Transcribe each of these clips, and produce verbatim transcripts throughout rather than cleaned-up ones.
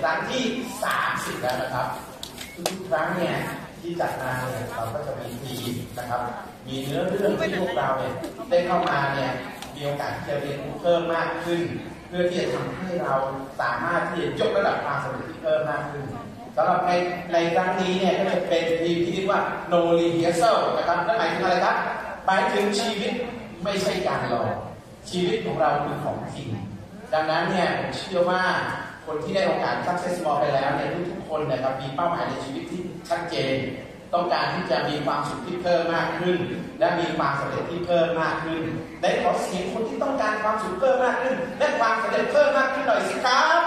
รั้งที่สามสิบแล้วนะครับทุกครั้งเนี่ยที่จัดงานเนี่ยเราก็จะมีทีมนะครับมีเนื้อเรื่องที่พวกเราเนี่ยได้เข้ามาเนี่ยมีโอกาสที่จะเรียนรู้เพิ่มมากขึ้นเพื่อที่จะทำให้เราสามารถที่จะยกระดับความสำเร็จที่เพิ่มมากขึ้นสำหรับในในครั้งนี้เนี่ยก็จะเป็นทีมที่เรียกว่า no rehearsal นะครับนั่นหมายถึงอะไรครับหมายถึงชีวิตไม่ใช่การรอชีวิตของเราคือของจริงดังนั้นเนี่ยผมเชื่อว่าคนที่ได้โอกาส Success More ไปแล้วเนี่ยทุกๆคนนะครับมีเป้าหมายในชีวิตที่ชัดเจนต้องการที่จะมีความสุขที่เพิ่มมากขึ้นและมีความสำเร็จที่เพิ่มมากขึ้นได้ขอเสียงคนที่ต้องการความสุขเพิ่มมากขึ้นและความสำเร็จเพิ่มมากขึ้นหน่อยสิครับ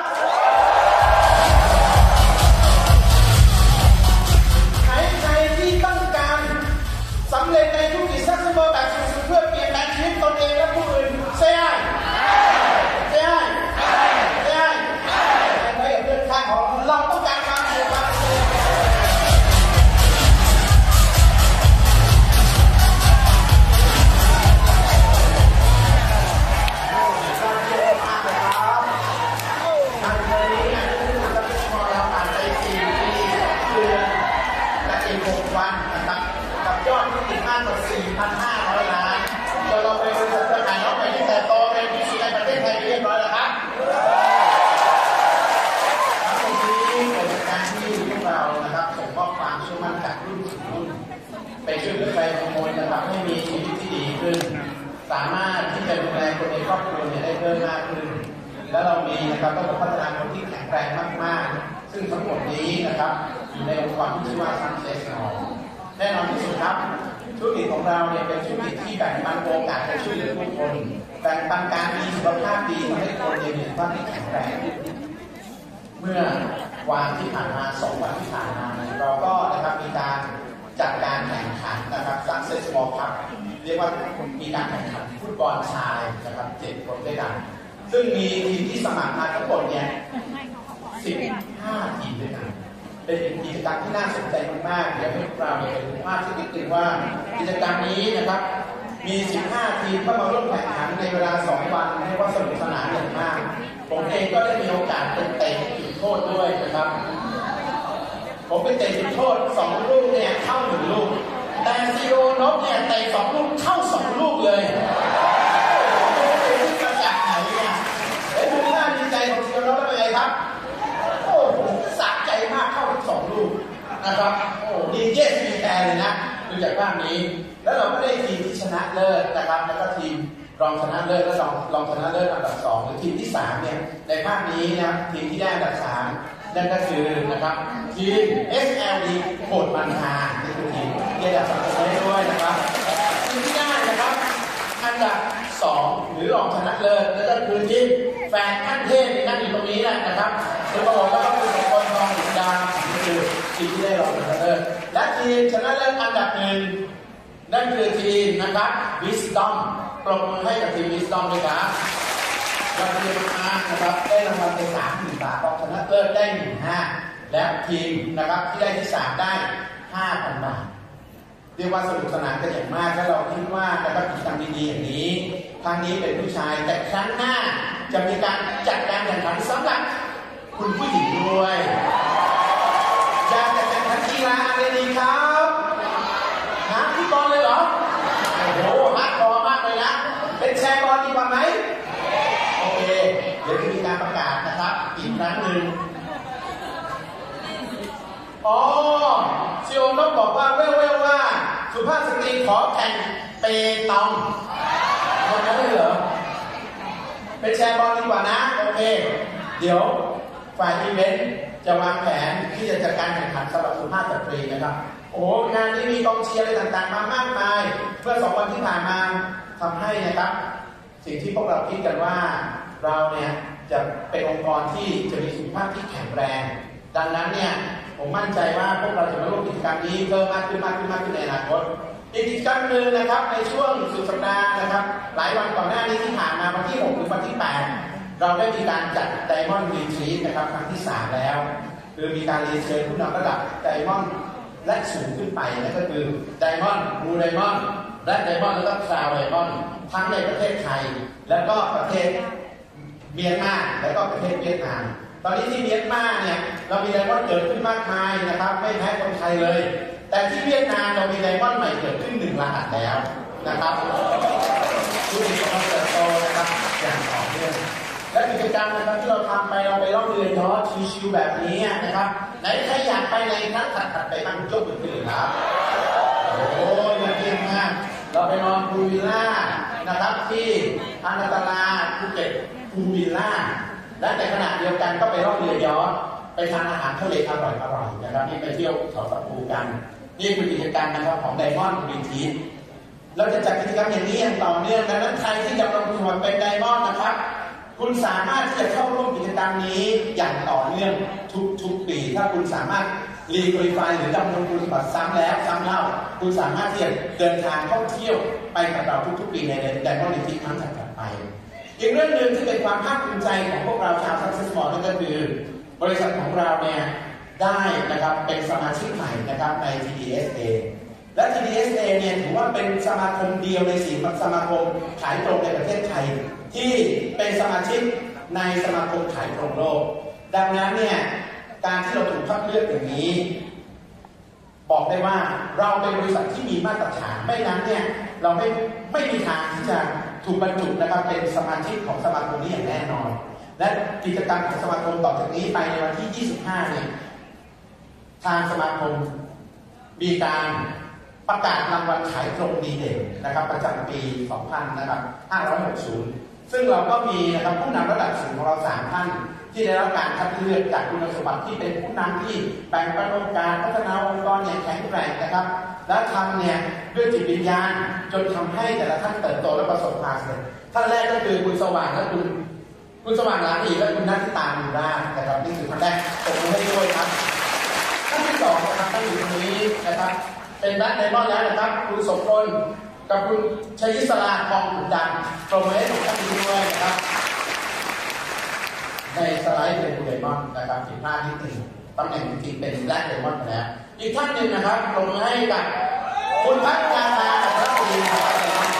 ใครใครที่ต้องการสำเร็จในธุรกิจ Success More แบบสุดๆเพื่อเปลี่ยนแปลงชีวิตตนเองและผู้อื่นเสียเสียเสียไม่กับเพื่อนข้างของเราต้องการความสุขความสำเร็จสี่พันห้าร้อยล้านจนเราไปบริษัทขายน้องใหม่ที่แต่โตในที่สุดในประเทศไทยเรียบร้อยแล้วครับทั้งหมดนี้เป็นการที่พวกเรานะครับส่งมอบความเชื่อมั่นจากรุ่นสู่รุ่นไปช่วยเหลือใครบางคนนะครับให้มีชีวิตที่ดีขึ้นสามารถที่จะดูแลคนในครอบครัวเนี่ยได้เพิ่มมากขึ้นและเรามีนะครับต้องพัฒนาคนที่แข็งแรงมากๆซึ่งทั้งหมดนี้นะครับอยู่ในองค์กรที่ชื่อว่า Success More แน่นอนที่สุดครับธุรกิจของเราเนี่ยเป็นธุรกิจที่แบ่งปันโอกาสให้ช่วยเหลือผู้คนแบ่งปันการมีสุขภาพดีทำให้คนมีสุขภาพที่แข็งแรงเมื่อวันที่ผ่านมาสองวันที่ผ่านมาเราก็นะครับมีการจัดการแข่งขันนะครับ Success More Cup เรียกว่ามีการแข่งขันฟุตบอลชายนะครับเจ็ดคนด้วยกันซึ่งมีทีมที่สมัครมาทั้งหมดเนี่ยสิบห้าทีมด้วยกันเป็นกิจกรรมที่น่าสนใจมากๆเดี๋ยวให้พวกเราเนี่ยดูภาพที่นิดนึงว่ากิจกรรมนี้นะครับมีสิบห้าทีมเข้ามาร่วมแข่งขันในเวลาสองวันเรียกว่าสนุกสนานอย่างมากผมเองก็ได้มีโอกาสเป็นเตะจุดโทษด้วยนะครับผมเป็นเตะจุดโทษสองลูกเนี่ยเข้าหนึ่งลูกแต่ซีโอนบเนี่ยเตะสองลูกเข้าสองลูกเลยเป็นมาจากไหนเนี่ยไอ้ดูหน้าดีใจของซีโอนบเป็นไงครับโอ้โหสะใจมากเข้าทั้งสองลูกนะครับโอ้ดีเจสมีแอร์เลยนะดูจากภาพนี้แล้วเราก็ได้ทีมที่ชนะเลิศนะครับแล้วก็ทีมรองชนะเลิศและรองรองชนะเลิศอันดับสองหรือทีมที่สามเนี่ยในภาพนี้นะทีมที่ได้อันดับสามนั่นก็คือนะครับทีม เอส แอล ดี โคดมันทานี่คือทีมที่ได้อันดับสามด้วยนะครับทีมที่ได้นะครับอันดับสองหรือรองชนะเลิศแล้วก็คือทีมแฟนขั้นเทพนั่งอยู่ตรงนี้แหละนะครับโดยประกอบแล้วก็คือคนทองหญิงดาวนี่คือทีมที่ได้รองชนะเลิศและทีมชนะเลิศอันดับหนึ่งนั่นคือทีมนะครับ Wisdom ปรบมือให้กับทีม Wisdom ด้วยครับวันนี้มานะครับได้รางวัลไปสามหมื่นบาทรองชนะเลิศได้หนึ่งห้าและทีมนะครับที่ได้ที่สามได้ห้าพันบาทเรียกว่าสนุกสนานกันอย่างมากถ้าเราคิดว่านะครับกิจกรรมดีๆอย่างนี้ครั้งนี้เป็นผู้ชายแต่ครั้งหน้าจะมีการจัดการแข่งขันสำหรับคุณผู้หญิงด้วยอยากจะแข่งขันกีฬาอะไรดีครับน้ำที่บอลเลยเหรอโอ้โหฮาร์ดคอร์มากเลยนะเป็นแชร์บอลดีกว่าไหมโอเคเดี๋ยวจะมีการประกาศนะครับอีกครั้งหนึ่งอ๋อซีโอต้องบอกว่าเว่วๆว่าสุภาพสตรีขอแข่งเปตองคนนั้นไม่เหรอเป็นแชร์บอลดีกว่านะโอเคเดี๋ยวฝ่ายอีเวนต์จะวางแผนที่จะจัดการแข่งขันสำหรับสุภาพสตรีนะครับโอ้งานนี้มีกองเชียร์อะไรต่างๆมามากมายเมื่อสองวันที่ผ่านมาทำให้นะครับสิ่งที่พวกเราคิดกันว่าเราเนี่ยจะเป็นองค์กรที่จะมีสุขภาพที่แข็งแรงดังนั้นเนี่ยผมมั่นใจว่าพวกเราจะมาร่วมกิจกรรมนี้เพิ่มมากขึ้นมากขึ้นมากขึ้นในอนาคตอีกกิจกรรมหนึ่งนะครับในช่วงสุดสัปดาห์นะครับหลายวันก่อนหน้านี้ที่ผ่านมาวันที่หกถึงวันที่แปดเราได้มีการจัด Diamond Retreat นะครับครั้งที่สามแล้วคือมีการเรียนเชิญผู้นำระดับ Diamond และสูงขึ้นไปนั่นก็คือ Diamond Blue Diamond และ Diamond แล้วก็ Crown Diamond ทั้งในประเทศไทยและก็ประเทศเมียนมาและก็ประเทศเวียดนามตอนนี้ที่เมียนมาเนี่ยเรามีไดมอนด์เกิดขึ้นมากมายนะครับไม่แพ้คนไทยเลยแต่ที่เวียดนามเรามีไดมอนด์ใหม่เกิดขึ้นหนึ่งรหัสแล้วนะครับธุรกิจของเราเติบโตนะครับอย่างต่อเนื่องและกิจกรรมนะครับที่เราทำไปเราไปล่องเรือยอชต์ชิวๆแบบนี้นะครับไหนใครอยากไปในครั้งถัดๆไปบ้างยกมือขึ้นครับโอ้ยยอดเยี่ยมมากเราไปนอนพูลวิลล่านะครับที่อานาตาลาภูเก็ตพูลวิลล่าและในขณะเดียวกันก็ไปล่องเรือยอชต์ไปทานอาหารทะเลอร่อยๆนะครับนี่ไปเที่ยวเขาตะปูกันนี่คือกิจกรรมนะครับของไดมอนด์บีทีเราจะจัดกิจกรรมอย่างนี้อย่างต่อเนื่องดังนั้นใครที่จะลงทุนเป็นไดมอนด์นะครับคุณสามารถที่จะเข้าร่วมกิจกรรมนี้อย่างต่อเนื่องทุกๆปีถ้าคุณสามารถรีคุริฟายหรือดำรงคุณสมบัติซ้ำแล้วซ้ำเล่าคุณสามารถที่จะเดินทางท่องเที่ยวไปกับเราทุกๆปีในไดมอนด์บีทีครั้งถัดไปอีกเรื่องหนึ่งที่เป็นความภาคภูมิใจของพวกเราชาวซักเซสมอลนั่นก็คือบริษัทของเราเนี่ยได้นะครับเป็นสมาชิกใหม่นะครับใน ที ดี เอส เอ และ ที ดี เอส เอ เนี่ยถือว่าเป็นสมาคมเดียวในสี่สมาคมขายตรงในประเทศไทยที่เป็นสมาชิกในสมาคมขายตรงโลกดังนั้นเนี่ยการที่เราถูกคัดเลือกอย่างนี้บอกได้ว่าเราเป็นบริษัทที่มีมาตรฐานไม่นั้นเนี่ยเราไม่ไม่มีทางที่จะถูกบรรจุนะครับเป็นสมาชิกของสมาคมนี้อย่างแน่นอนและกิจกรรมของสมาคมต่อจากนี้ไปในวันที่ยี่สิบห้าเนี่ยทางสมาคมมีการประกาศรางวัลขายตรงดีเด่นนะครับประจำปีสองพันนะครับห้าร้อยหกสิบซึ่งเราก็มีนะครับผู้นำระดับสูงของเราสามท่านที่ได้รับการคัดเลือกจากคุณสมบัติที่เป็นผู้นำที่แบ่งปันองค์การพัฒนาองค์กรอย่างแข็งแกร่งนะครับและทำเนี่ยด้วยจิตวิญญาณจนทำให้แต่ละท่านเติบโตและประสบความสำเร็จท่านแรกก็คือคุณสว่างและคุณคุณสว่างหลานอีและคุณนัทตาดูรานะครับนี่คือท่านแรกตบมือให้ด้วยครับท่านที่สองนะครับท่านอยู่ตรงนี้นะครับเป็นแบล็คไดมอนด์แล้วนะครับคุณสมพลกับคุณชัยศราทองขุนดังตบมือให้ทุกท่านด้วยนะครับในสไลด์เป็นคุณไดมอนด์นะครับผิดพลาดนิดหนึ่งตำแหน่งจริงๆเป็นแบล็คไดมอนด์ไปแล้วอีกท่านหนึ่งนะครับตบมือให้กับคุณพัฒนาอัครศรีนะครับ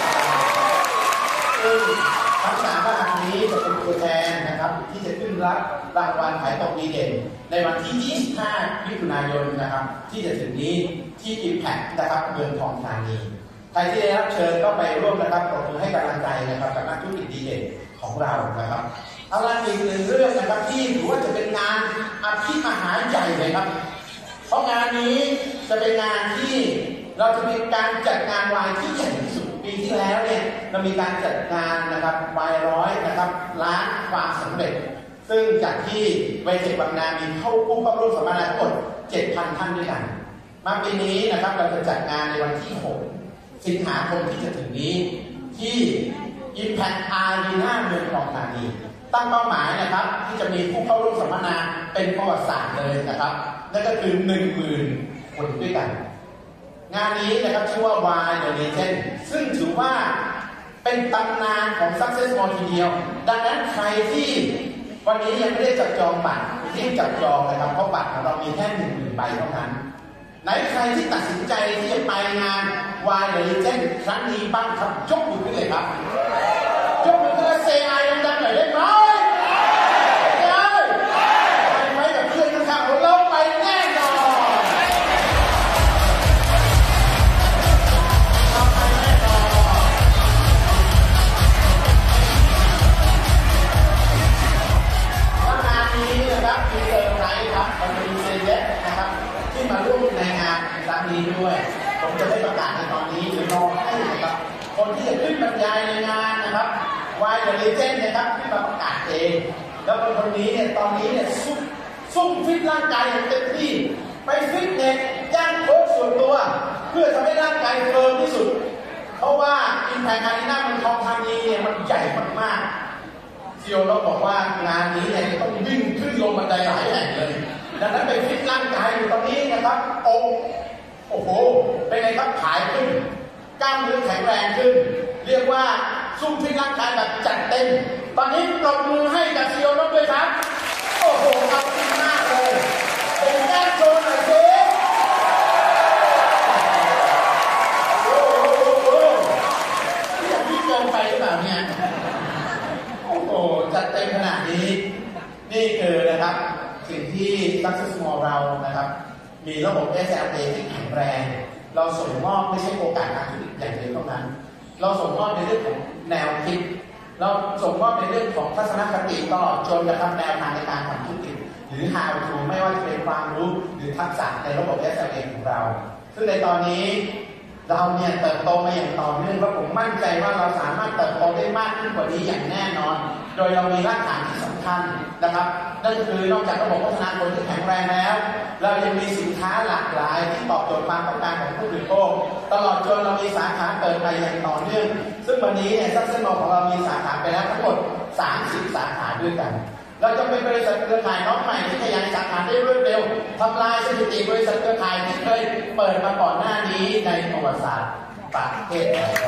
ซึ่งทั้งสามท่านนี้จะเป็นตัวแทนนะครับที่จะขึ้นรับรางวัลขายตรงดีเด่นในวันที่ยี่สิบห้ามิถุนายนนะครับที่จะถึงนี้ที่ Impact นะครับเมืองทองธานีใครที่ได้รับเชิญก็ไปร่วมนะครับปรบมือให้กำลังใจนะครับกับนักธุรกิจดีเด่นของเรานะครับเอาละอีกหนึ่งเรื่องนะครับที่ถือว่าจะเป็นงานอภิมหาใหญ่เลยครับเพราะงานนี้จะเป็นงานที่เราจะมีการจัดงานวายที่ใหญ่ที่สุดปีที่แล้วเนี่ยเรามีการจัดงานนะครับวายร้อยนะครับล้านความสำเร็จซึ่งจากที่เวทีบางนามีเข้าผู้เข้าร่วมสัมมนาทั้งหมด เจ็ดพัน ท่านด้วยกันมาปีนี้นะครับเราจะจัดงานในวันที่หกสิงหาคมที่จะถึงนี้ที่ Impact Arena เมืองทองธานีตั้งเป้าหมายนะครับที่จะมีผู้เข้าร่วมสัมมนาเป็นประวัติศาสตร์เลยนะครับนั่นก็คือ หนึ่งหมื่น คนด้วยกันงานนี้นะครับชื่อว่า Why The Legend ซึ่งถือว่าเป็นตำนานของ Success Mall ทีเดียวดังนั้นใครที่วันนี้ยังไม่ได้จับจองบัตรรีบจับจองนะครับเพราะบัตรของเรามีแค่ หนึ่งหมื่น ใบเท่านั้นไหนใครที่ตัดสินใจที่จะไปงาน Why The Legend ครั้งนี้บ้างครับยกมือขึ้นเลยครับยกมือขึ้นแล้วเซไอดังๆหน่อยได้ไหมได้ไปไหมกับเพื่อนข้างๆเราไปแน่นอนเราไปแน่นอนแล้วงานนี้นะครับมีเซอร์ไพรส์ครับมันมีเซเลบนะครับที่มาร่วมในงานครั้งนี้ด้วยผมจะได้ประกาศในตอนนี้หรือรอให้นะครับคนที่จะขึ้นบรรยายในงานนะครับวายเดอะเลเจนด์นะครับที่มาประกาศเองแล้วคนคนนี้เนี่ยตอนนี้เนี่ยซุ่มซุ่มฟิตร่างกายอย่างเต็มที่ไปฟิตเนสย่างโค้ชส่วนตัวเพื่อทำให้ร่างกายเฟิร์มที่สุดเพราะว่าอินแพคอารีนาเมืองทองธานีเนี่ยมันใหญ่มากๆซีโอเราบอกว่างานนี้เนี่ยจะต้องวิ่งขึ้นลงบันไดหลายแห่งเลยดังนั้นไปฟิตร่างกายอยู่ตรงนี้นะครับโอ้โอ้โหเป็นไงครับขายขึ้นกล้ามเนื้อแข็งแรงขึ้นเรียกว่าซุ่มฟิตร่างกายแบบจัดเต็มตอนนี้ปรบมือให้กับซีโอเราด้วยครับโอ้โหขอบคุณมากเลยเป็นแก้โชว์หน่อยสิโอ้โหอย่างที่เกินไปหรือเปล่าเนี่ยโอ้โหจัดเต็มขนาดนี้นี่คือนะครับสิ่งที่ Success Mall เรานะครับมีระบบ เอส แอล เอ ที่แข็งแรงเราส่งมอบไม่ใช่โอกาสการธุรกิจอย่างเดียวเท่านั้นเราส่งมอบในเรื่องของแนวคิดเราส่งมอบในเรื่องของทัศนคติตลอดจนกระทั่งแนวทางในการทำธุรกิจหรือ how to ไม่ว่าจะเป็นความรู้หรือทักษะในระบบ เอส แอล เอ ของเราซึ่งในตอนนี้เราเนี่ยเติบโตมาอย่างต่อเนื่องและผมมั่นใจว่าเราสามารถเติบโตได้มากขึ้นกว่านี้อย่างแน่นอนโดยเรามีรากฐานที่สำคัญนะครับนั่นก็คือนอกจากระบบพัฒนาคนที่แข็งแรงแล้วเรายังมีสินค้าหลากหลายที่ตอบโจทย์ความต้องการของผู้บริโภคตลอดจนเรามีสาขาเปิดไปอย่างต่อเนื่องซึ่งวันนี้เนี่ยซักเซนมอลของเรามีสาขาไปแล้วทั้งหมดสามสิบสาขาด้วยกันเราจะเป็นบริษัทเครือข่ายน้องใหม่ที่ขยายสาขาได้รวดเร็วทำลายสถิติบริษัทเครือข่ายที่เคยเปิดมาก่อนหน้านี้ในประวัติศาสตร์ประเทศไทย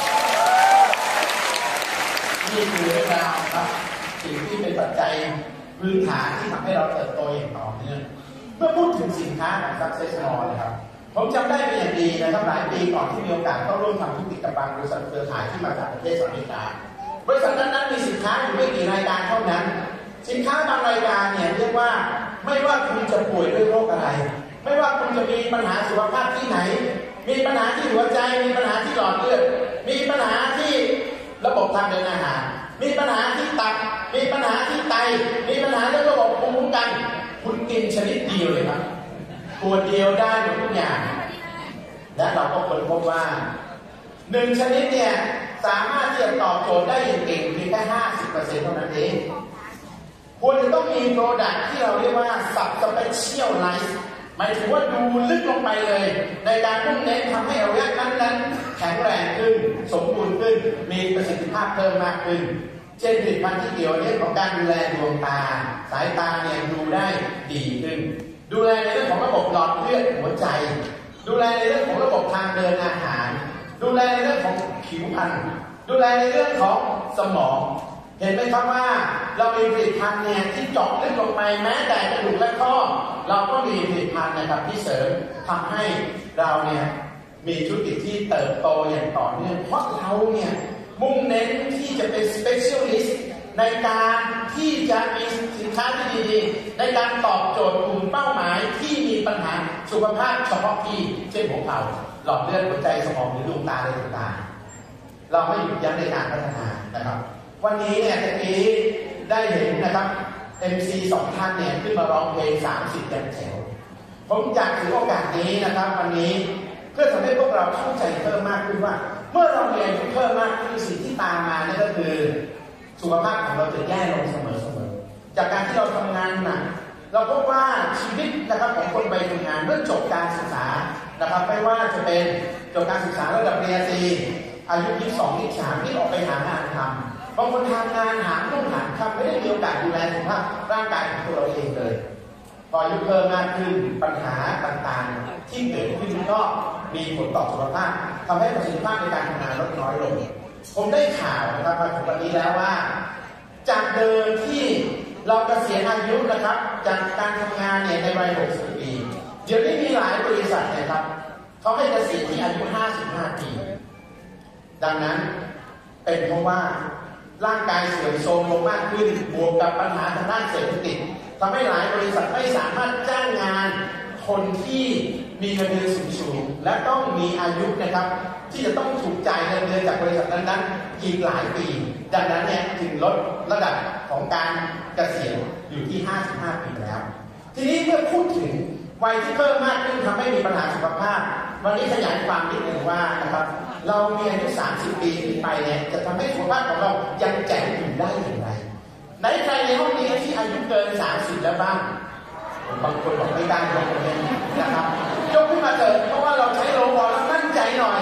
นี่คือเรื่องราวครับสิ่งที่เป็นปัจจัยพื้นฐานที่ทำให้เราเติบโตอย่างต่อเนื่องเมื่อพูดถึงสินค้าของ Success Mall นะครับผมจำได้เป็นอย่างดีนะครับหลายปีก่อนที่มีโอกาสเข้าร่วมทำธุรกิจกับบางบริษัทเครือข่ายที่มาจากประเทศสหรัฐอเมริกาบริษัทนั้นๆมีสินค้าอยู่ไม่กี่รายการเท่านั้นสินค้าบางรายการเนี่ยเรียกว่าไม่ว่าคุณจะป่วยด้วยโรคอะไรไม่ว่าคุณจะมีปัญหาสุขภาพที่ไหนมีปัญหาที่หัวใจมีปัญหาที่หลอดเลือดมีปัญหาที่ระบบทางเดินอาหารมีปัญหาที่ตับมีปัญหาที่ไตมีปัญหาเรื่องระบบภูมิคุ้มกันคุณกินชนิดเดียวเลยครับตัวเดียวได้หมดทุกอย่างและเราก็ค้นพบว่าหนึ่งชนิดเนี่ยสามารถที่จะตอบโจทย์ได้อย่างเก่งเพียงแค่ ห้าสิบเปอร์เซ็นต์ เท่านั้นเองควรจะต้องมีโปรดักต์ที่เราเรียกว่า Subspecialize หมายถึงว่าดูลึกลงไปเลยในการมุ่งเน้นทำให้อวัยวะนั้นๆแข็งแรงขึ้นสมบูรณ์ขึ้นมีประสิทธิภาพเพิ่มมากขึ้นเช่นผลิตภัณฑ์ที่เกี่ยวเรื่องของการดูแลดวงตาสายตาเนี่ยดูได้ดีขึ้นดูแลในเรื่องของระบบหลอดเลือดหัวใจดูแลในเรื่องของระบบทางเดินอาหารดูแลในเรื่องของผิวพรรณดูแลในเรื่องของสมองเห็นไหมครับว่าเรามีผลิตภัณฑ์เนี่ยที่เจาะลึกลงไปแม้แต่กระดูกและข้อเราก็มีผลิตภัณฑ์นะครับที่เสริมทำให้เราเนี่ยมีธุรกิจที่เติบโตอย่างต่อเนื่องเพราะเราเนี่ยมุ่งเน้นที่จะเป็น specialist ในการที่จะมีสินค้าที่ดีๆในการตอบโจทย์กลุ่มเป้าหมายที่มีปัญหาสุขภาพเฉพาะที่เช่นหัวเข่าหลอดเลือดหัวใจสมองหรือดวงตาอะไรต่างๆเราไม่หยุดยั้งในการพัฒนานะครับวันนี้เนี่ยตะกี้ได้เห็นนะครับ เอ็ม ซี สองท่านเนี่ยขึ้นมาร้องเพลงสามสิบแถวผมอยากถือโอกาสนี้นะครับวันนี้เพื่อทำให้พวกเราเข้าใจเพิ่มมากขึ้นว่าเมื่อเราเรียนเพิ่มมากขึ้นสิ่งที่ตามมานั่นก็คือสุขภาพของเราจะแย่ลงเสมอๆจากการที่เราทำงานหนักเราพบว่าชีวิตนะครับของคนไปทำงานเมื่อจบการศึกษานะครับไม่ว่าจะเป็นจบการศึกษาระดับปริญญาตรีอายุยี่สิบสอง ยี่สิบสามที่ออกไปหางานทำบางคนทำงานหาลุ่มหาค่ำไม่ได้มีโอกาสดูแลสุขภาพร่างกายของตัวเราเองเลยพออายุเพิ่มมากขึ้นปัญหาต่างๆที่เกิดขึ้นก็มีผลต่อสุขภาพทำให้ประสิทธิภาพในการทำงานลดน้อยลงผมได้ข่าวนะครับมาถึงวันนี้แล้วว่าจากเดิมที่เราเกษียณอายุนะครับจากการทำงานเนี่ยในวัยหกสิบปีเดี๋ยวนี้มีหลายบริษัทนะครับเขาให้เกษียณที่อายุห้าสิบห้าปีดังนั้นเป็นเพราะว่าร่างกายเสื่อมโทรมลงมากขึ้นบวกกับปัญหาทางด้านเศรษฐกิจทำให้หลายบริษัทไม่สามารถจ้างงานคนที่มีเงินเดือนสูงๆและต้องมีอายุนะครับที่จะต้องถูกจ่ายเงินเดือนจากบริษัทนั้นๆอีกหลายปีดังนั้นเนี่ยจึงลดระดับของการเกษียณอยู่ที่ห้าสิบห้าปีแล้วทีนี้เมื่อพูดถึงวัยที่เพิ่มมากขึ้นทำให้มีปัญหาสุขภาพวันนี้ขยายความนิดหนึ่งว่านะครับเรามีอายุสามสิบปีขึ้นไปเนี่ยจะทำให้สุขภาพของเรายังแจ๋วอยู่ได้อย่างไรไหนใครในห้องนี้ที่อายุเกินสามสิบแล้วบ้างบางคนบอกไม่ได้ยกมือนะครับยกขึ้นมาเถอะเพราะว่าเราใช้โลบอลแล้วมั่นใจหน่อย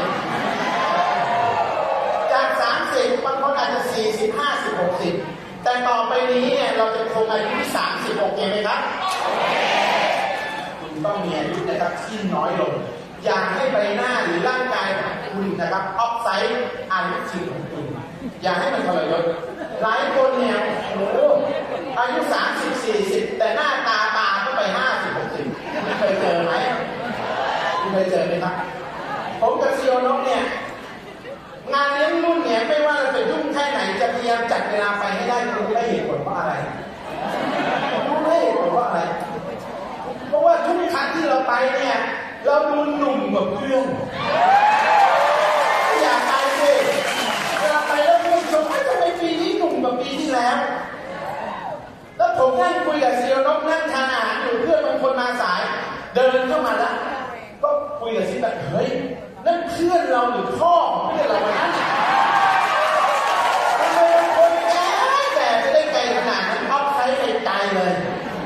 จากสามสิบบางคนอาจจะสี่สิบห้าสิบหกสิบแต่ต่อไปนี้เนี่ยเราจะคงอายุที่สามสิบโอเคไหมครับคุณต้องมีอายุนะครับที่น้อยลงอย่าให้ใบหน้าหรือร่างกายของคุณนะครับออฟไซด์อายุจริงของคุณอย่าให้มันทรยศหลายคนเนี่ยโอ้โหอายุสามสิบสี่สิบแต่หน้าตาตาก็ไปห้าสิบหกสิบคุณเคยเจอไหมคุณเคยเจอไหมครับผมกับซีโอนกเนี่ยงานเลี้ยงรุ่นเนี่ยไม่ว่าเราจะยุ่งแค่ไหนจะพยายามจัดเวลาไปให้ได้คุณได้เห็นผลเพราะอะไรยกับซีโอนกนั่งทานอาหารอยู่เพื่อนบางคนมาสายเดินเข้ามาแล้วก็คุยกับซีแบบเฮ้ยนั่นเพื่อนเราหรือพ่อเพื่อนเรานะทำไมบางคนแก่แก่จะได้ไกลขนาดนั้นเอาใช้ในใจเลย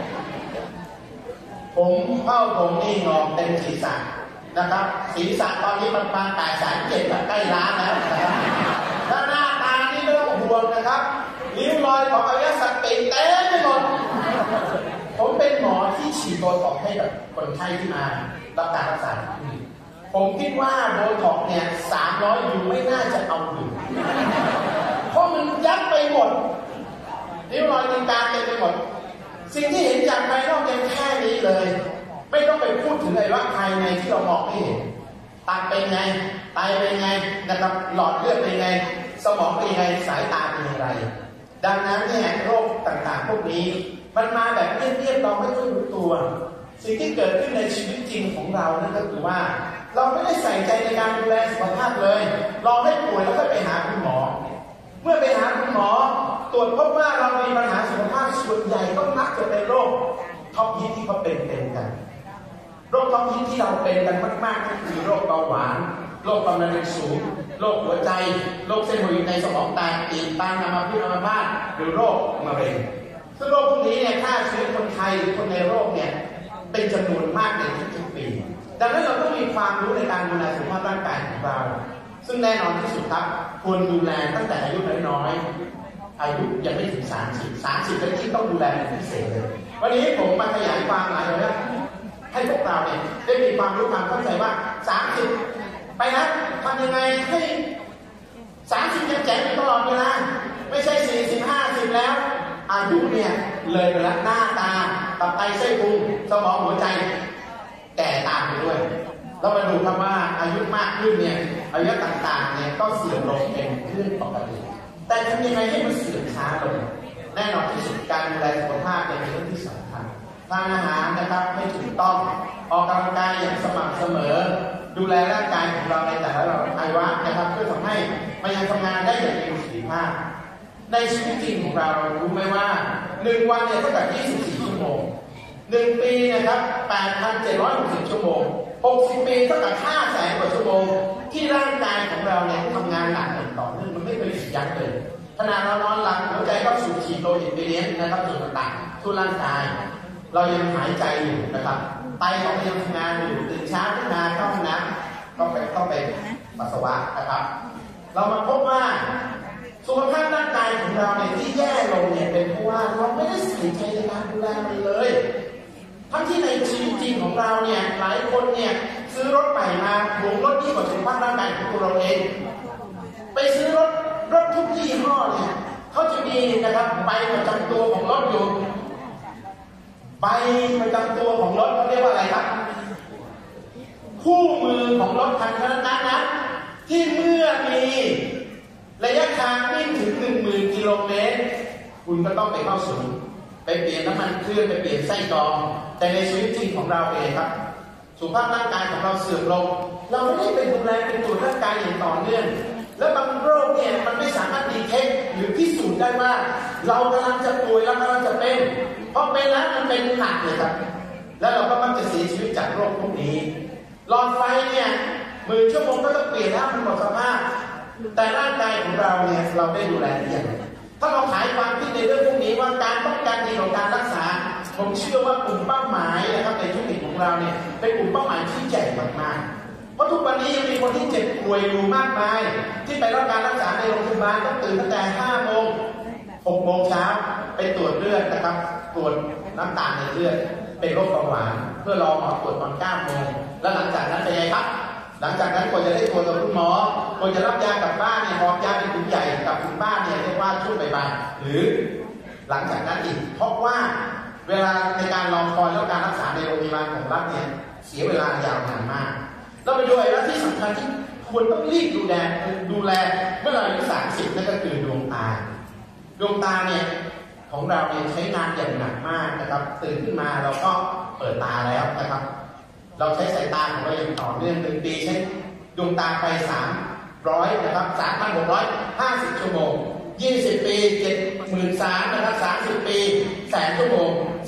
ผมเป้าผมนี่งอกเต็มศีรษะนะครับศีรษะตอนนี้มันปานแปดแสนเจ็ดแบบใกล้ล้านแล้วนะครับแล้วหน้าตานี่ไม่ต้องห่วงนะครับริ้วรอยของอวัยวะสัตว์ติดเต็มไปหมดผมเป็นหมอที่ฉีดโบท็อกซ์ให้กับคนไข้ที่มารับการรักษาผมคิดว่าโบท็อกซ์เนี่ยสามร้อยยูไม่น่าจะเอาอยู่เพราะมันยัดไปหมดริ้วรอยตีนกาเต็มไปหมดสิ่งที่เห็นจากภายนอกยังแค่นี้เลยไม่ต้องไปพูดถึงเลยว่าภายในที่เรามองไม่เห็นตับเป็นไงไตเป็นไงนะครับหลอดเลือดเป็นไงสมองเป็นไงสายตาเป็นอย่างไรดังนั้นเนี่ยโรคต่างๆพวกนี้มันมาแบบเงียบๆเราไม่ค่อยรู้ตัวสิ่งที่เกิดขึ้นในชีวิตจริงของเรานั่นก็คือว่าเราไม่ได้ใส่ใจในการดูแลสุขภาพเลยรอให้ป่วยแล้วก็ไปหาคุณหมอเมื่อไปหาคุณหมอตรวจพบว่าเรามีปัญหาสุขภาพส่วนใหญ่ก็มักจะเป็นโรคท็อปฮิตที่เขาเป็นเป็นกันโรคท็อปฮิตที่เราเป็นกันมากๆก็คือโรคเบาหวานโรคความดันสูงโรคหัวใจโรคเส้นโลหิตในสมองแตกตีบตันอัมพฤกษ์อัมพาตหรือโรคมะเร็งซึ่งโรคพวกนี้เนี่ยฆ่าชีวิตคนไทยหรือคนในโรคเนี่ยเป็นจำนวนมากในทุกๆปีดังนั้นเราต้องมีความรู้ในการดูแลสุขภาพร่างกายของเราซึ่งแน่นอนที่สุดครับควรดูแลตั้งแต่อายุน้อยๆอายุยังไม่ถึงสามสิบ สามสิบเป็นที่ต้องดูแลเป็นพิเศษเลยวันนี้ผมมาขยายความหลายเรื่องให้พวกเราเนี่ยได้มีความรู้ความเข้าใจว่าสามสิบไปนะทำยังไงให้สามสิบยังแจ๋งตลอดเวลาไม่ใช่สี่สิบ ห้าสิบแล้วอายุเนี่ยเลยไปแล้วหน้าตาตับไตไส้พุงสมองหัวใจแก่ตามไปด้วยเรามาดูครับว่าอายุมากขึ้นเนี่ยอายุต่างๆเนี่ยก็เสื่อมลงเป็นเรื่องปกติแต่ทำยังไงให้มันเสื่อมช้าลงแน่นอนที่สุดการดูแลสุขภาพเป็นเรื่องที่สำคัญทานอาหารนะครับไม่ถูกต้องออกกำลังกายอย่างสม่ำเสมอดูแลร่างกายของเราในแต่ละอวัยวะนะครับเพื่อทำให้มันยังทำงานได้อย่างมีประสิทธิภาพในชีวิตจริงของเรารู้ไหมว่าหนึ่งวันเนี่ยเท่ากับยี่สิบสี่ชั่วโมงหนึ่งปีนะครับ แปดพันเจ็ดร้อยหกสิบ ชั่วโมงหกสิบปีเท่ากับ ห้าแสน กว่าชั่วโมงที่ร่างกายของเราเนี่ยทำงานหนักต่อเนื่องมันไม่เคยหยุดยั้งเลยขณะเรานอนหลับหัวใจก็สูบฉีดโลหิตไปเลี้ยงนะครับส่วนต่างๆทั่วร่างกายเรายังหายใจอยู่นะครับไตของเรายังทำงานอยู่ตื่นเช้าขึ้นมาเข้าห้องน้ำต้องไปต้องไปปัสสาวะนะครับเรามาพบว่าสุขภาพร่างกายของเราเนี่ยที่แย่ลงเนี่ยเป็นเพราะว่าเราไม่ได้ใส่ใจในการดูแลมันเลยทั้งที่ในชีวิตจริงของเราเนี่ยหลายคนเนี่ยซื้อรถใหม่มาหวงรถที่กว่าสุขภาพร่างกายของตัวเราเองไปซื้อรถรถทุกยี่ห้อเนี่ยเขาจะมีนะครับใบประจำตัวของรถอยู่ใบประจำตัวของรถเขาเรียกว่าอะไรครับคู่มือของรถคันนั้นนะที่เมื่อมีระยะทางวิ่งถึงหนึ่งหมื่นกิโลเมตรคุณก็ต้องไปเข้าศูนย์ไปเปลี่ยนน้ำมันเครื่องไปเปลี่ยนไส้กรองแต่ในชีวิตจริงของเราเองครับสุขภาพร่างกายของเราเสื่อมลงเราไม่ได้ไปดูแลเป็นตัวร่างกายอย่างต่อเนื่องและบางโรคเนี่ยมันไม่สามารถดีเทคหรือพิสูจน์ได้ว่าเรากำลังจะป่วยเรากำลังจะเป็นเพราะเป็นแล้วมันเป็นหนักเลยครับแล้วเราก็มักจะเสียชีวิตจากโรคพวกนี้หลอดไฟเนี่ยหมื่นชั่วโมงก็ต้องเปลี่ยนแล้วมันหมดสภาพแต่ร่างกายของเราเนี่ยเราได้ดูแลอย่างไรถ้าเราขายความคิดในเรื่องพวกนี้ว่าการป้องกันดีกว่าการรักษาผมเชื่อว่ากลุ่มเป้าหมายนะครับในธุรกิจของเราเนี่ยเป็นกลุ่มเป้าหมายที่ใหญ่มากๆเพราะทุกวันนี้ยังมีคนที่เจ็บป่วยอยู่มากมายที่ไปรับการรักษาในโรงพยาบาลต้องตื่นตั้งแต่ห้าโมงหกโมงเช้าไปตรวจเลือดนะครับตรวจน้ำตาลในเลือดเป็นโรคเบาหวานเพื่อรอหมอตรวจตอนเก้าโมงแล้วหลังจากนั้นเป็นไงครับหลังจากนั้นควรจะได้ตรวจกับคุณหมอควรจะรับยากลับบ้านเนี่ยหอบยาเป็นถุงใหญ่กับคุณบ้านเนี่ยเรียกว่าช่วงบ่ายๆหรือหลังจากนั้นอีกเพราะว่าเวลาในการรอคอยแล้วการรักษาในโรงพยาบาลของรัฐเนี่ยเสียเวลายาวนานมากเราไปดูไอ้แล้วที่สำคัญที่ควรต้องรีบดูแลดูแลเมื่อเราอายุสามสิบนั่นก็คือดวงตาดวงตาเนี่ยของเราเนี่ยใช้งานอย่างหนักมากนะครับตื่นขึ้นมาเราก็เปิดตาแล้วนะครับเราใช้สายตาของเราอย่างต่อเนื่องหนึ่งปีใช้ดวงตาไปสามร้อยนะครับสามพันหกร้อยห้าสิบชั่วโมงยี่สิบปีเจ็ดหมื่นสามนะครับสามสิบปีแสนชั่วโมง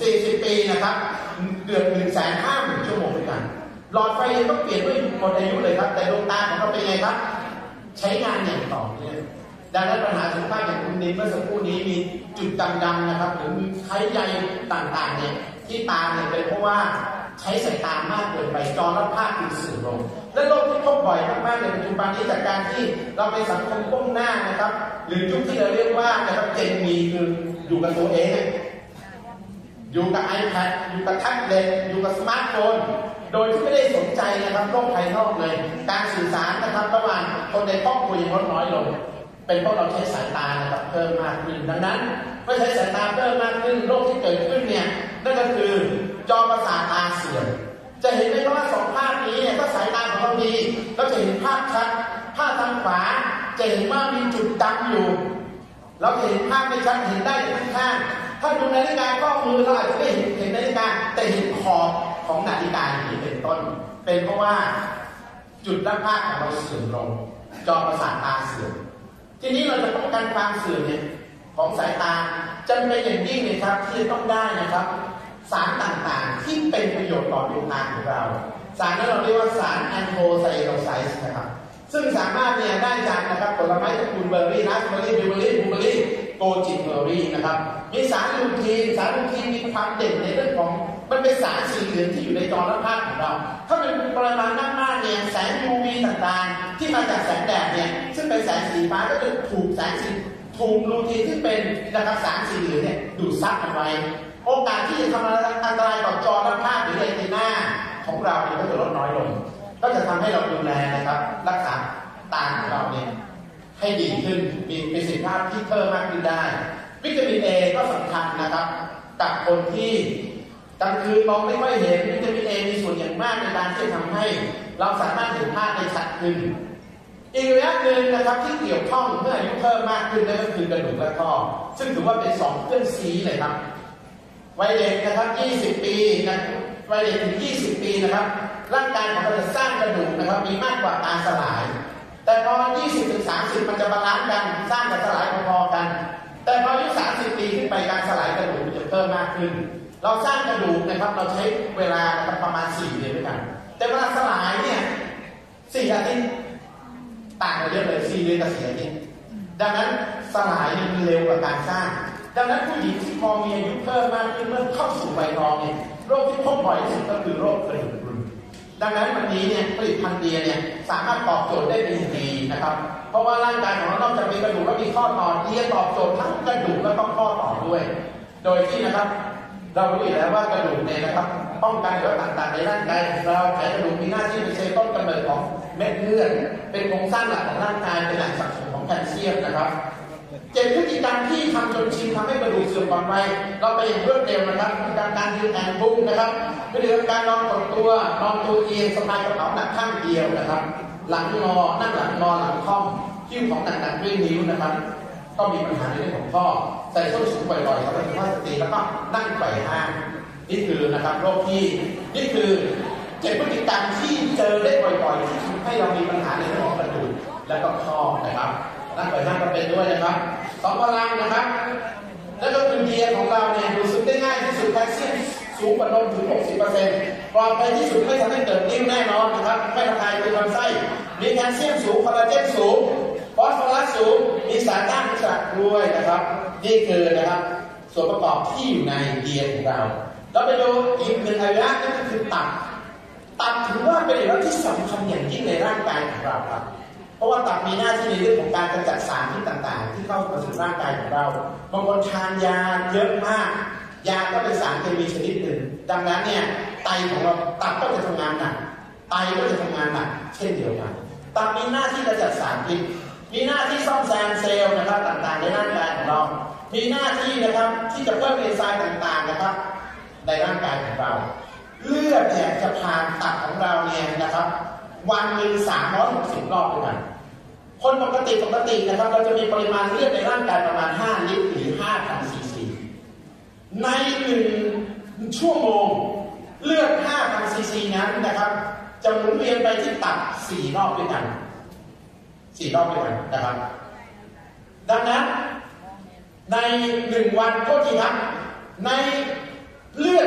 ปีนะครับเกือบหนึ่งแสนห้าหมื่นชั่วโมงด้วยกันหลอดไฟยังต้องเปลี่ยนด้วยหมดอายุเลยครับแต่ดวงตาของเราเป็นไงครับใช้งานอย่างต่อเนื่องดังนั้นปัญหาสุขภาพอย่างคุณนินเมื่อสักครู่นี้มีจุดดำๆนะครับหรือมีไข้ใยต่างๆเนี่ยที่ตาเนี่ยเป็นเพราะว่าใช้สายตามากเกินไปจอรับภาพคือสื่อลงและโรคที่พบบ่อยมากๆในปัจจุบันนี้จากการที่เราเป็นสังคมก้มหน้านะครับหรือยุคที่เราเรียกว่านะครับเจนมีคืออยู่กับตัวเองอยู่กับ iPad อยู่กับแท็บเล็ตอยู่กับสมาร์ทโฟนโดยที่ไม่ได้สนใจนะครับโลกภายนอกเลยการสื่อสารนะครับระหว่างคนในครอบครัวยังลดน้อยลงเป็นเพราะเราใช้สายตานะครับเพิ่มมากขึ้นดังนั้นเมื่อใช้สายตาเพิ่มมากขึ้นโรคที่เกิดขึ้นเนี่ยนั่นก็คือจอประสาทตาเสื่อมจะเห็นได้ว่าสองภาพนี้เนี่ยถ้าสายตาของเราดีเราจะเห็นภาพชัดภาพทางขวาจะเห็นว่ามีจุดดำอยู่เราจะเห็นภาพไม่ชัดเห็นได้แต่ข้างถ้าดูนาฬิกาข้อมือเราอาจจะไม่เห็นเห็นนาฬิกาแต่เห็นขอบของนาฬิกาอย่างนี้เป็นต้นเป็นเพราะว่าจุดด้านภาพของเราเสื่อมลงจอประสาทตาเสื่อมทีนี้เราจะป้องกันความเสื่อมเนี่ยของสายตาจำเป็นอย่างยิ่งเลยครับที่จะต้องได้นะครับสารต่างๆที่เป็นประโยชน์ต่อดวงตาของเราสารนั้นเราเรียกว่าสารแอนโทไซโนไซส์นะครับซึ่งสามารถเนี่ยได้จากนะครับผลไม้ตระกูลเบอร์รี่นัสเบอร์รี่บิวเบอร์รี่บลูเบอร์รี่โกจิเบอร์รี่นะครับมีสารลูทีนสารลูทีนมีความเด่นในเรื่องของมันเป็นสารสีเหลืองที่อยู่ในจอรับภาพของเราถ้าเป็นปริมาณมากๆเนี่ยแสง ยู วี ต่างๆที่มาจากแสงแดดเนี่ยซึ่งเป็นแสงสีฟ้าก็จะถูกแสงสีถูกลูทีนที่เป็นนะครับสารสีเหลืองเนี่ยดูดซับเอาไว้โอกาสที่จะทำอันตรายต่อจอรับภาพหรือเรติน่าของเราเนี่ยก็จะลดน้อยลงก็จะทำให้เราดูแลนะครับรักษาตาของเราเนี่ยให้ดีขึ้นมีประสิทธิภาพที่เพิ่มมากขึ้นได้วิตามินเอก็สำคัญนะครับกับคนที่กลางคืนมองไม่ค่อยเห็นวิตามินเอมีส่วนอย่างมากในการที่จะทำให้เราสามารถเห็นภาพได้ชัดขึ้นอีกระยะหนึ่งนะครับที่เกี่ยวข้องเมื่ออายุเพิ่มมากขึ้นนั่นก็คือกระดูกและข้อซึ่งถือว่าเป็นสองเพื่อนซีเลยครับวัยเด็กนะครับยี่สิบปีนะวัยเด็กถึงยี่สิบปีนะครับร่างกายของเราจะสร้างกระดูกนะครับมีมากกว่าการสลายแต่พอ ยี่สิบถึงสามสิบ มันจะบาลานซ์กันสร้างกับสลายพอๆกันแต่พออายุสามสิบปีขึ้นไปการสลายกระดูกจะเพิ่มมากขึ้นเราสร้างกระดูกนะครับเราใช้เวลาประมาณสี่เดือนด้วยกันแต่เวลาสลายเนี่ยสี่อาทิตย์ต่างกันเยอะเลยสี่เดือนกับสี่อาทิตย์ดังนั้นสลายมันเร็วกว่าการสร้างดังนั้นผู้หญิงที่พอมีอายุเพิ่มมากขึ้นเมื่อเข้าสู่วัยทองเนี่ยโรคที่พบบ่อยที่สุดก็คือโรคกระดูกพรุนดังนั้นวันนี้เนี่ยผลิตภัณฑ์เดียเนี่ยสามารถตอบโจทย์ได้เป็นอย่างดีนะครับเพราะว่าร่างกายของเรานอกจากมีกระดูกแล้วมีข้อต่อเดียตอบโจทย์ทั้งกระดูกและก็ข้อต่อด้วยโดยที่นะครับเรารู้อยู่แล้วว่ากระดูกเนี่ยนะครับป้องกันโรคต่างๆในร่างกายเราไขกระดูกมีหน้าที่เป็นเซลล์ต้นกำเนิดของเม็ดเลือดเป็นโครงสร้างหลักของร่างกายเป็นแหล่งสะสมของแคลเซียมนะครับเจ็ดพฤติกรรมที่ทำจนชินทำให้กระดูกเสื่อมก่อนวัยเราไปอย่างรวดเร็วนะครับพฤติกรรมการยืนแอนบุ้งนะครับพฤติกรรมการนอนกดตัวนอนตัวเอียงสะพายกระเป๋าหนักข้างเดียวนะครับหลังงอนั่งหลังงอหลังค่อมคิ้วของหนักๆด้วยนิ้วนะครับก็มีปัญหาในเรื่องของข้อใส่ส้นสูงบ่อยๆครับเป็นข้อสติแล้วก็นั่งไขว่ห้างนี่คือนะครับโรคที่นี่คือเจ็ดพฤติกรรมที่เจอได้บ่อยๆที่ทำให้เรามีปัญหาในเรื่องของกระดูกและก็ข้อนะครับนั่งไขว่ห้างก็เป็นด้วยนะครับสองพลังนะครับแล้วก็คือเดียของเราเนี่ยดูดซึมได้ง่ายที่สุดแคลเซียมสูงกว่านมถึง หกสิบเปอร์เซ็นต์ ปลอดภัยที่สุดไม่ทำให้เกิดนิ่วแน่นอนนะครับไม่ทำลายลำไส้มีแคลเซียมสูงคอลลาเจนสูงฟอสฟอรัสสูงมีสารต้านอนุมูลอิสระด้วยนะครับนี่คือนะครับส่วนประกอบที่อยู่ในเดียของเราเราไปดูอีกหนึ่งอวัยวะนั่นก็คือตับตับถือว่าเป็นอวัยวะที่สำคัญอย่างยิ่งในร่างกายของเราครับเพราะว่าตับมีหน้าที่ในเรื่องของการกำจัดสารพิษต่างๆที่เข้ามาสู่ร่างกายของเราบางคนทานยาเยอะมากยาก็เป็นสารเคมีชนิดหนึ่งดังนั้นเนี่ยไตของเราตับก็จะทำงานหนักไตก็จะทำงานหนักเช่นเดียวกันตับมีหน้าที่กำจัดสารพิษมีหน้าที่ซ่อมแซมเซลล์นะครับต่างๆในร่างกายของเรามีหน้าที่นะครับที่จะเพิ่มเอนไซม์ต่างๆนะครับในร่างกายของเราเลือดเนี่ยจะผ่านตับของเราเนี่ยนะครับวันหนึ่งสามร้อยหกสิบรอบด้วยกันคนปกติปกตินะครับเราจะมีปริมาณเลือดในร่างกายประมาณห้าลิตรหรือ ห้าพัน ซีซี ในหนึ่งชั่วโมงเลือด ห้าพัน ซีซี นั้นนะครับจะหมุนเวียนไปที่ตับสี่รอบด้วยกันสี่รอบด้วยกันนะครับดังนั้นในหนึ่งวันโทษทีครับในเลือดจำนวน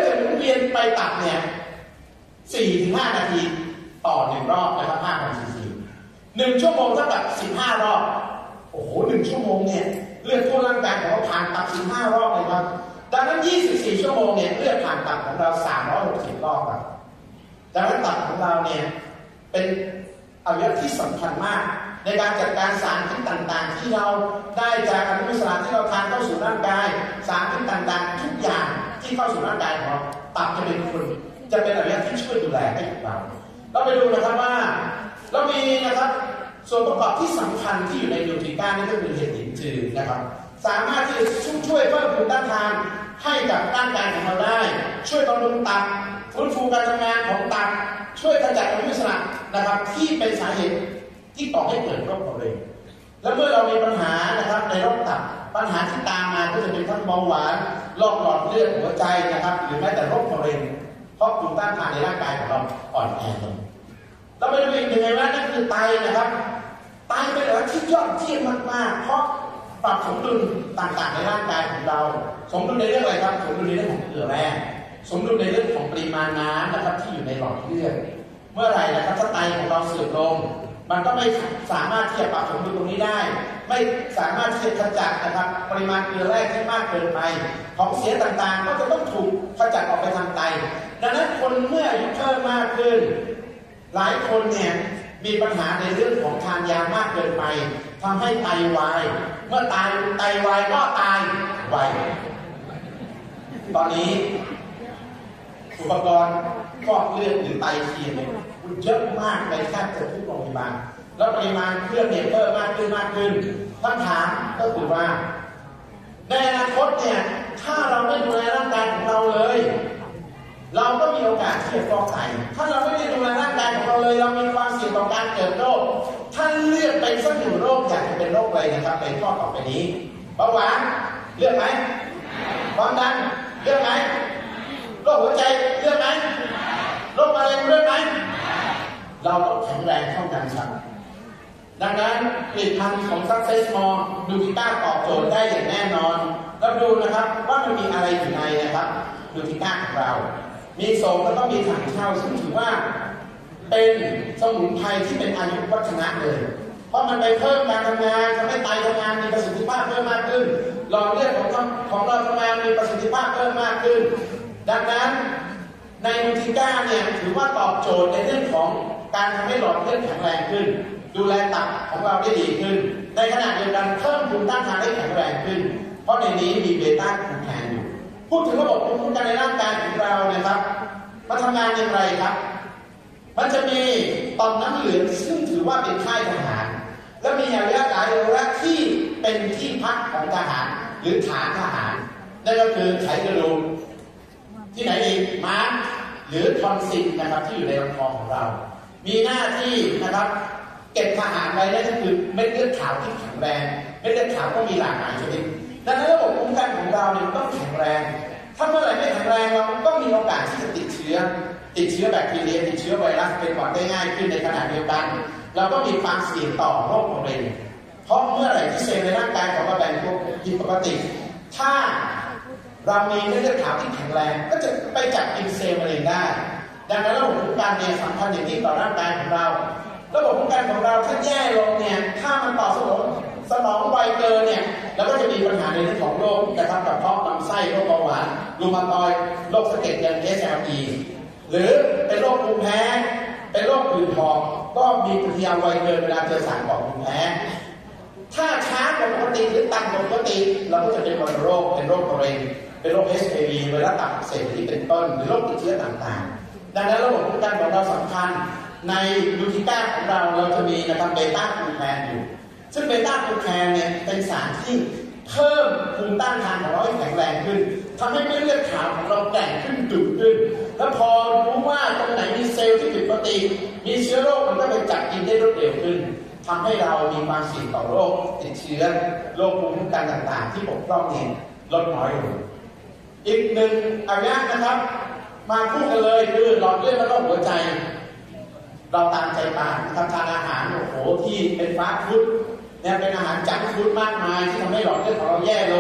วียนไปตับเนี่ยสี่ถึงห้านาทีต่อหนึ่งรอบนะครับห้าพันซีซีหนึ่งชั่วโมงเท่ากับสิบห้ารอบโอ้โหหนึ่งชั่วโมงเนี่ยเลือดทั่วร่างกายของเราผ่านตับสิบห้ารอบเลยครับดังนั้นยี่สิบสี่ชั่วโมงเนี่ยเลือดผ่านตับของเราสามร้อยหกสิบรอบครับดังนั้นตับของเราเนี่ยเป็นอวัยวะที่สำคัญมากในการจัดการสารพิษต่างๆที่เราได้จากอนุมูลอิสระที่เราทานเข้าสู่ร่างกายสารพิษต่างๆทุกอย่างที่เข้าสู่ร่างกายของเราตับจะเป็นคนจะเป็นอวัยวะที่ช่วยดูแลให้กับเราเราไปดูนะครับว่าเรามีนะครับส่วนประกอบที่สำคัญที่อยู่ในนิวทริก้านี่ก็คือเห็ดหินจืดนะครับสามารถที่จะช่วยเพิ่มภูมิต้านทานให้กับร่างกายของเราได้ช่วยบำรุงตับฟื้นฟูการทำงานของตับช่วยกำจัดอนุมูลอิสระนะครับที่เป็นสาเหตุที่ก่อให้เกิดโรคมะเร็งและเมื่อเรามีปัญหานะครับในโรคตับปัญหาที่ตามมาก็จะเป็นทั้งเบาหวานโรคหลอดเลือดหัวใจนะครับหรือแม้แต่โรคมะเร็งเพราะภูมิต้านทานในร่างกายของเราอ่อนแอลงเราไปดูอีกหนึ่งว่านั่นคือไตนะครับไตเป็นอะไรที่ยอดเยี่ยมมากๆเพราะปรับสมดุลต่างๆในร่างกายของเราสมดุลในเรื่องอะไรครับสมดุลในเรื่องของเกลือแร่สมดุลในเรื่องของปริมาณน้ำนะครับที่อยู่ในหลอดเลือดเมื่อไหร่นะครับถ้าไตของเราเสื่อมลงมันก็ไม่สามารถที่จะปรับสมดุลตรงนี้ได้ไม่สามารถที่จะขจัดนะครับปริมาณเกลือแร่ที่มากเกินไปของเสียต่างๆก็จะต้องถูกขจัดออกไปทางไตดังนั้นคนเมื่ออายุเพิ่มมากขึ้นหลายคนเนี่ยมีปัญหาในเรื่องของทานยามากเกินไปทำให้ไตวายเมื่อตายไตวายก็ตายไวตอนนี้อุปกรณ์ฟอกเลือดหรือไตเทียมเนี่ยเยอะมากในแทบจะทุกโรงพยาบาลแล้วปริมาณเครื่องเนี่ยเพิ่มมากขึ้นมากขึ้นคำถามก็คือว่าในอนาคตเนี่ยถ้าเราไม่ดูแลร่างกายของเราเลยเราก็มีโอกาสที่จะฟอกไตถ้าเราไม่ได้ดูแลร่างกายของเราเลยเรามีความเสี่ยงต่อการเกิดโรคถ้าเลือกไปสักหนึ่งโรคอยากจะเป็นโรคอะไรนะครับในข้อต่อไปนี้เบาหวานเลือกไหมความดันเลือกไหมโรคหัวใจเลือกไหมโรคมะเร็งเลือกไหมเราต้องแข็งแรงเท่ากันครับดังนั้นผลิตภัณฑ์ของ Success More ดูทิก้าตอบโจทย์ได้อย่างแน่นอนเราดูนะครับว่ามันมีอะไรอยู่ในนะครับดูทิก้าของเรามีโสมแล้วก็มีถังเช่าซึ่งถือว่าเป็นสมุนไพรที่เป็นอายุวัฒนะเลยเพราะมันไปเพิ่มการทำงานทำให้ไตทำงานมีประสิทธิภาพเพิ่มมากขึ้นหลอดเลือดของของเราทำงานมีประสิทธิภาพเพิ่มมากขึ้นดังนั้นในนูทิก้าเนี่ยถือว่าตอบโจทย์ในเรื่องของการทำให้หลอดเลือดแข็งแรงขึ้นดูแลตับของเราได้ดีขึ้นในขณะเดียวกันเพิ่มภูมิต้านทานได้แข็งแรงขึ้นเพราะในนี้มีเบต้าคูแคนอยู่พูดถึงระบบภูมิคุ้มกันในร่างกายของเรานะครับมันทำงานอย่างไรครับมันจะมีต่อมน้ำเหลืองซึ่งถือว่าเป็นค่ายทหารและมีอวัยวะหลายอวัยวะที่เป็นที่พักของทหารหรือฐานทหารนั่นก็คือไขกระดูกที่ไหนอีกม้ามหรือทอนซิลนะครับที่อยู่ในลำคอของเรามีหน้าที่นะครับเก็บทหารไว้นั่นก็คือเม็ดเลือดขาวที่แข็งแรงเม็ดเลือดขาวก็มีหลากหลายชนิดดังนั้นระบบภูมิคุ้มกันของเราเนี่ยต้องแข็งแรงถ้าเมื่อไหร่ไม่แข็งแรงเราก็มีโอกาสที่จะติดเชื้อติดเชื้อแบคทีเรียติดเชื้อไวรัสเป็นหวัดได้ง่ายขึ้นในขณะเดียวกันเราก็มีความเสี่ยงต่อโรคมะเร็งเพราะเมื่อไหร่ที่เซลล์ในร่างกายของเราแบ่งตัวผิดปกติถ้าเรามีเม็ดเลือดขาวที่แข็งแรงก็จะไปจับกินเซลล์มะเร็งได้ดังนั้นระบบภูมิคุ้มกันเนี่ยสำคัญอย่างยิ่งต่อร่างกายของเราระบบภูมิคุ้มกันของเราถ้าแย่ลงเนี่ยถ้ามันตอบสนองสนองไวเกินเนี่ยเราก็จะมีปัญหาในเรื่องของโรคนะครับกระเพาะลำไส้โรคเบาหวานรูมาตอยด์โรคสะเก็ดเงิน เอส แอล อี หรือเป็นโรคภูมิแพ้เป็นโรคผื่นหอบก็มีปฏิกิริยาไวเกินเวลาเจอสารก่อภูมิแพ้ถ้าช้ากว่าปกติหรือต่ำกว่าปกติเราก็จะเป็นวัณโรคเป็นโรคมะเร็งเป็นโรค เอช ไอ วี ไวรัสตับอักเสบที่เป็นต้นหรือโรคติดเชื้อต่างๆดังนั้นระบบภูมิคุ้มกันของเราสำคัญในนูทิก้าของเราเราจะมีนะครับเบต้าคูแคนอยู่ซึ่งเบต้าคูแคนเนี่ยเป็นสารที่เพิ่มภูมิต้านทานของเราให้แข็งแรงขึ้นทำให้เม็ดเลือดขาวของเราแกร่งขึ้นดุขึ้นแล้วพอรู้ว่าตรงไหนมีเซลล์ที่ผิดปกติมีเชื้อโรคมันก็ไปจับกินได้รวดเร็วขึ้นทำให้เรามีความเสี่ยงต่อโรคติดเชื้อโรคภูมิคุ้มกันต่างๆที่บกพร่องเนี่ยลดน้อยลงอีกหนึ่งอวัยวะนะครับมาคู่กันเลยคือหลอดเลือดและโรคหัวใจเราตามใจปากนะครับทานอาหารโอ้โหที่เป็นฟาสต์ฟู้ดเนี่ยเป็นอาหารจังก์ฟู้ดมากมายที่ทำให้หลอดเลือดของเราแย่ลง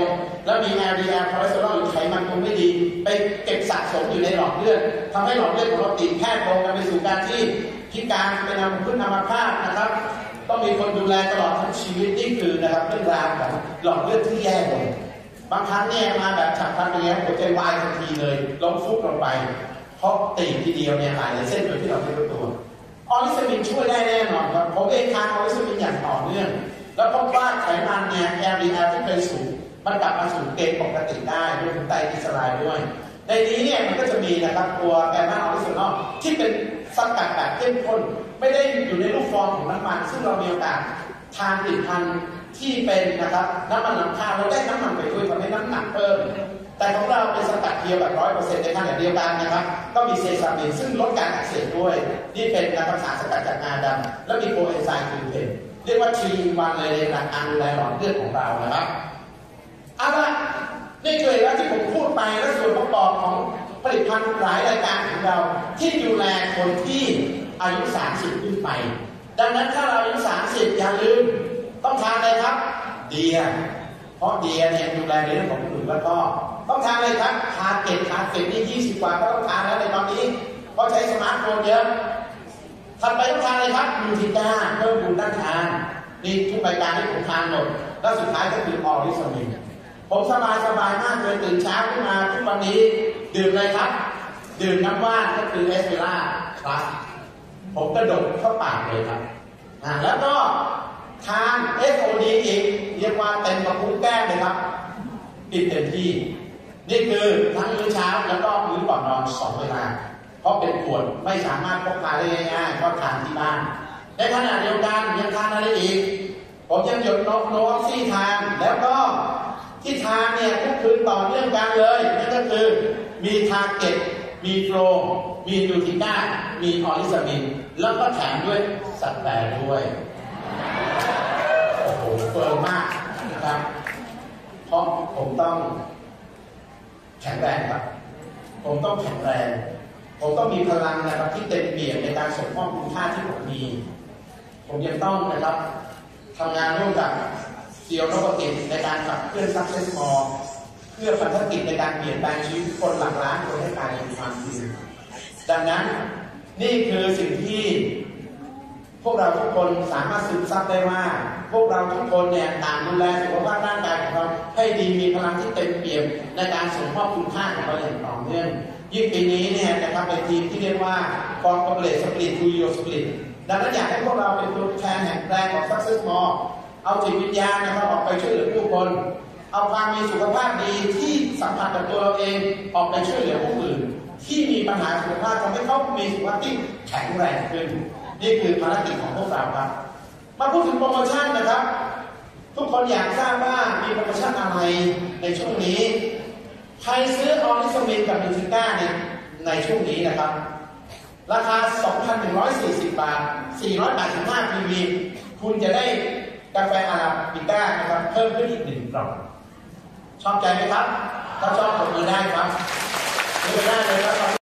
แล้วมี แอล ดี แอล คอเลสเตอรอลหรือไขมันตรงไม่ดีไปเก็บสะสมอยู่ในหลอดเลือดทำให้หลอดเลือดของเราตีบแคบลงกันไปสู่การที่พิการเป็นอัมพฤกษ์อัมพาตนะครับต้องมีคนดูแลตลอดทั้งชีวิตนี่คือนะครับเรื่องราวของหลอดเลือดที่แย่ลงบางครั้งเนี่ยมาแบบฉับพลันอย่างเงี้ยหัวใจวายทันทีเลยล้มฟุบลงไปเพราะตีบทีเดียวเนี่ยหลายเส้นโดยที่เราไม่รู้ตัวออริสมินช่วยได้แน่นอนครับผมเองทานออริสมินอย่างต่อเนื่องแล้วพบว่าไขมันเนี่ย แอล ดี แอล ที่เป็นสูงมันกลับมาสู่เกณฑ์ปกติได้ด้วยไตรกลีเซอไรด์ด้วยในนี้เนี่ยมันก็จะมีนะครับตัวแกมมาออริสมินอลที่เป็นสกัดแบบเข้มข้นไม่ได้อยู่ในรูปฟอร์มของน้ำมันซึ่งเรามีโอกาสทานผลิตภัณฑ์ที่เป็นนะครับน้ำมันน้ำข้าวเราได้น้ำมันไปด้วยทำให้น้ำหนักเพิ่มแต่ของเราเป็นสกัดเพียวแบบร้อยเปอร์เซ็นต์ในขณะเดียวกันนะครับก็มีเซซามินซึ่งลดการอักเสบด้วยนี่เป็นนะครับสารสกัดจากงาดำแล้วมีโคเอนไซม์กลูเทนเรียกว่าทรีอินวันเลยในหลักการดูแลหลอดเลือดของเรานะครับเอาละนี่คือแล้วที่ผมพูดไปและส่วนประกอบของผลิตภัณฑ์หลายรายการของเราที่ดูแลคนที่อายุสามสิบขึ้นไปดังนั้นถ้าเราอายุสามสิบอย่าลืมต้องทานอะไรครับเดียเพราะเดียเนี่ยดูแลในเรื่องของผิวแล้วก็ต้องทานอะไรครับทาเก็ตทาเก็ตนี่ยี่สิบกว่าก็ต้องทานแล้วในตอนนี้เพราะใช้สมาร์ทโฟนเยอะถัดไปต้องทานอะไรครับนูทิก้าเพิ่มภูมิต้านทานนี่ทุกรายการที่ผมทานหมดแล้วสุดท้ายก็คือออริสมินผมสบายสบายมากเลยตื่นเช้าขึ้นมาทุกวันนี้ดื่มอะไรครับดื่มน้ำว่านก็คือเอสเปร่าพลัสผมกระดกเข้าปากเลยครับอ่าแล้วก็ทาน เอส โอ ดี อีกเรียกว่าเต็มกระพุ้งแก้มเลยครับกินเต็มที่นี่คือทั้งมื้อเช้าแล้วก็มื้อก่อนนอนสองเวลาเพราะเป็นขวดไม่สามารถพกพาได้ง่ายๆก็ทานที่บ้านในขณะเดียวกันยังทานอะไรอีกผมยังหยดนกโนออกซี่ทานแล้วก็ที่ทานเนี่ยทุกคืนต่อเนื่องกันเลยนั่นก็คือมีทาเก็ตมีโฟลมีนูทิก้ามีออริสมินแล้วก็แถมด้วยสัตว์แปรด้วยโอ้โหเฟิร์มมากนะครับเพราะผมต้องแข็งแรงครับผมต้องแข็งแรงผมต้องมีพลังนะครับที่เต็มเปี่ยมในการส่งมอบคุณค่าที่ผมมีผมยังต้องนะครับทำงานร่วมกับเซียลโนโบติกในการขับเคลื่อนซักเซสมอลเพื่อพันธกิจในการเปลี่ยนแปลงชีวิตคนหลักล้านคนให้กลายเป็นความจริงดังนั้นนี่คือสิ่งที่พวกเราทุกคนสามารถซึมซับได้ว่าพวกเราทุกคนเนี่ยต่างดูแลสุขภาพร่างกายของเราให้ดีมีพลังที่เต็มเปี่ยมในการส่งมอบคุณค่าของเราอย่างต่อเนื่องยิ่งปีนี้เนี่ยนะครับเป็นทีมที่เรียกว่า For Corporate Spirit to Your Spirit ดังนั้นอยากให้พวกเราเป็นตัวแทนแห่งแรงของ Success More เอาจิตวิญญาณนะครับออกไปช่วยเหลือผู้คนเอาความมีสุขภาพดีที่สัมผัสกับตัวเราเองออกไปช่วยเหลือผู้อื่นที่มีปัญหาสุขภาพทำให้เขามีสุขภาพที่แข็งแรงขึ้นนี่คือภารกิจของพวกเราครับมาพูดถึงโปรโมชั่นนะครับทุกคนอยากทราบว่ามีโปรโมชั่นอะไรในช่วงนี้ใครซื้อออริสมินกับนูทิก้าเนี่ยในช่วงนี้นะครับราคา สองพันหนึ่งร้อยสี่สิบ บาทสี่ร้อยแปดสิบห้า พี วี คุณจะได้กาแฟอาราบิก้านะครับเพิ่มขึ้นอีกหนึ่งกล่องชอบใจไหมครับถ้าชอบกดมือได้ครับมือได้เลยครับ